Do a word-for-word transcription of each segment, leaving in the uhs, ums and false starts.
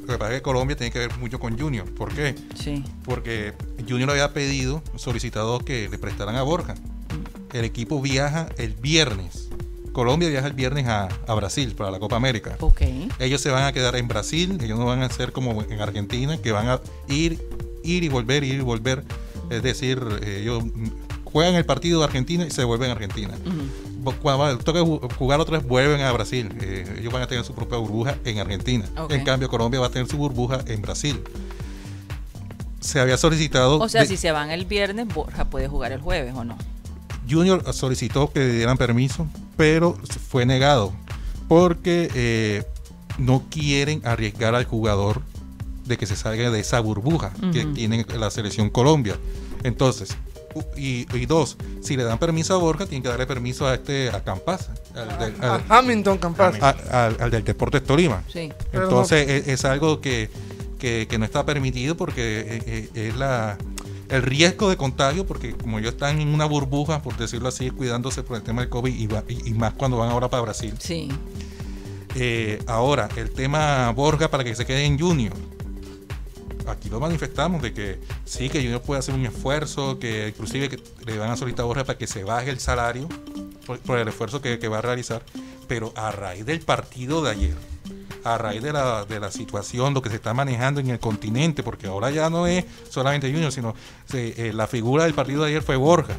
Lo que pasa es que Colombia tiene que ver mucho con Junior. ¿Por qué? Sí. Porque Junior había pedido, solicitado que le prestaran a Borja. El equipo viaja el viernes. Colombia viaja el viernes a, a Brasil para la Copa América. Ok. Ellos se van a quedar en Brasil, ellos no van a ser como en Argentina, que van a ir, ir y volver, ir y volver. Es decir, eh, ellos juegan el partido de Argentina y se vuelven a Argentina. Uh-huh. Cuando toca jugar otra vez, vuelven a Brasil. Eh, ellos van a tener su propia burbuja en Argentina. Okay. En cambio, Colombia va a tener su burbuja en Brasil. Se había solicitado... O sea, de, si se van el viernes, Borja puede jugar el jueves, ¿o no? Junior solicitó que le dieran permiso, pero fue negado porque eh, no quieren arriesgar al jugador de que se salga de esa burbuja uh-huh. que tiene la selección Colombia. Entonces, y, y dos, si le dan permiso a Borja, tienen que darle permiso a este a Campaz, al, del, al, a Hamilton Campaz, a, a, al, al del Deportes Tolima. Sí. Entonces es, es algo que, que, que no está permitido porque es, es la el riesgo de contagio, porque como ellos están en una burbuja, por decirlo así, cuidándose por el tema del COVID y, va, y, y más cuando van ahora para Brasil. Sí. Eh, ahora, el tema Borja para que se quede en Junior. Aquí lo manifestamos de que sí, que Junior puede hacer un esfuerzo, que inclusive que le van a solicitar a Borja para que se baje el salario por, por el esfuerzo que, que va a realizar, pero a raíz del partido de ayer, a raíz de la, de la situación, lo que se está manejando en el continente, porque ahora ya no es solamente Junior, sino se, eh, la figura del partido de ayer fue Borja.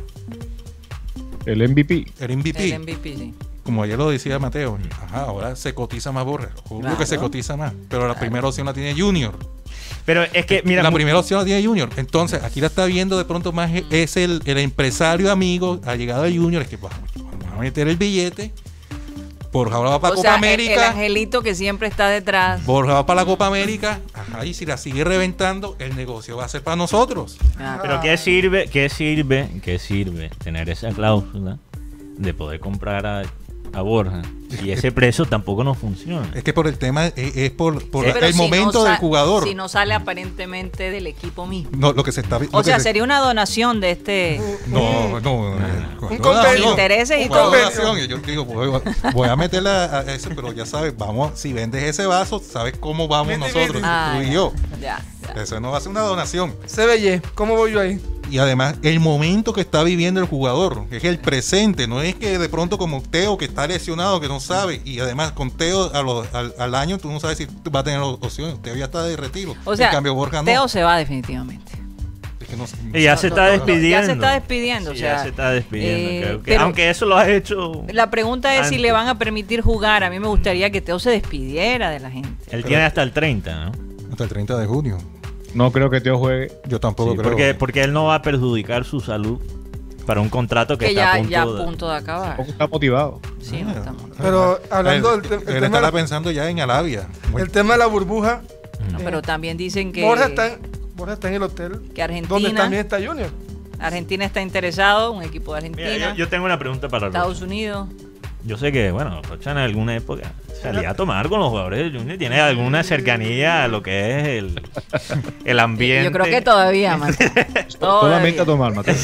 El M V P. El M V P. El M V P, sí. Como ayer lo decía Mateo, ajá, ahora se cotiza más Borja, obvio claro. que se cotiza más, pero la claro. primera opción la tiene Junior. Pero es que, mira, la primera opción la tiene Junior. Entonces, aquí la está viendo de pronto más es el, el empresario amigo, ha llegado a Junior, es que vamos, vamos a meter el billete. Borja va para la Copa sea, América. El, el angelito que siempre está detrás. Borja va para la Copa América. Ajá, y si la sigue reventando, el negocio va a ser para nosotros. Ah. Pero ¿qué sirve, qué sirve, qué sirve tener esa cláusula de poder comprar a, a Borja? Y ese precio tampoco no funciona. Es que por el tema, es, es por, por sí, el si momento no del jugador. Si no sale aparentemente del equipo mismo. No, lo que se está O sea, se, sería una donación de este. No, no. no un convenio. Intereses y todo. todo. Yo digo, voy, voy a meterla a eso, pero ya sabes, vamos, si vendes ese vaso, sabes cómo vamos nosotros, ah, tú y ya, yo. Ya, ya. Eso no va a ser una donación. C B Y, ¿cómo voy yo ahí? Y además, el momento que está viviendo el jugador, es el presente, no es que de pronto como Teo que está lesionado, que no sabe, y además con Teo a lo, al, al año tú no sabes si va a tener opciones, Teo ya está de retiro, o sea, en cambio Borja no. Teo se va definitivamente. Es que no, y ya se está despidiendo. Ya se está despidiendo, sí, o sea, ya se está despidiendo, eh, creo que, aunque eso lo ha hecho. La pregunta es antes. si le van a permitir jugar. A mí me gustaría que Teo se despidiera de la gente. Él pero, tiene hasta el treinta, ¿no? Hasta el treinta de junio. No creo que Teo juegue. Yo tampoco sí, creo. Porque, porque él no va a perjudicar su salud para un contrato que, que está ya, a punto, ya a de... punto de acabar. Tampoco está motivado. Sí, no está motivado. Pero hablando él, del te- él el tema estará pensando ya en Arabia. El tema de la burbuja. No, eh, pero también dicen que Borja está, en, Borja está en el hotel. Que Argentina. Donde también está Junior. Argentina está interesado, un equipo de Argentina. Mira, yo, yo tengo una pregunta para Estados Rocha. Unidos. Yo sé que, bueno, Rocha en alguna época salía a tomar con los jugadores del Junior. Tiene alguna cercanía a lo que es el, el ambiente. Yo creo que todavía, Mateo. Solamente a tomar, Mateo.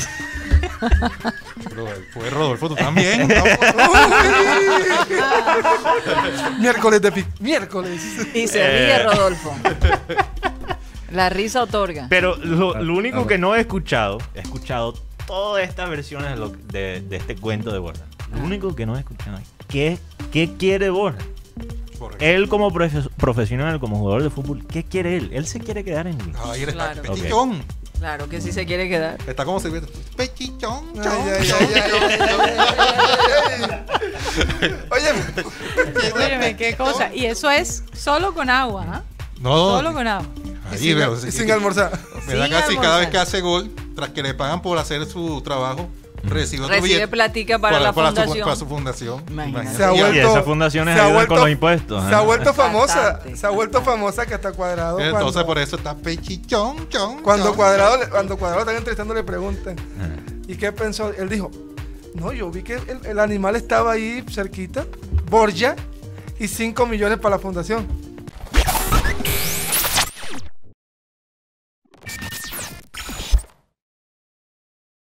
Fue Rodolfo, tú también. Miércoles de pic. Miércoles. Y se ríe Eh. Rodolfo. La risa otorga. Pero lo, lo único que no he escuchado, he escuchado todas estas versiones de, lo, de, de este cuento de Borja. Lo único que no he escuchado es ¿qué, qué quiere Borja? Correcto. Él como profe- profesional, como jugador de fútbol, ¿qué quiere él? Él se quiere quedar en Junior. Ahí está, Claro. pechichón. Claro que sí se quiere quedar. Está como se ve. Pechichón. Ay, ay, ay, ay, ay, ay. Oye, Mírame, qué cosa. Y eso es solo con agua, ¿ah? No. Solo con agua. y Ahí sin, veo. y sin almorzar. Me da Sin casi cada almorzar. vez que hace gol, tras que le pagan por hacer su trabajo, recibe otro Recibe billete platica para, la para fundación. Su, para su fundación. Imagínate. Se ha Y vuelto- esas fundaciones se ha ayudan vuelto- con los impuestos. Se ha ¿eh? vuelto famosa. Bastante, Se ha vuelto bastante. famosa que está Cuadrado. Entonces cuando, por eso está pechichón, chon, cuando chon. Cuadrado, le- cuando Cuadrado están entrevistando le preguntan ¿y qué pensó? Él dijo, no, yo vi que el, el animal estaba ahí cerquita, Borja, y cinco millones para la fundación.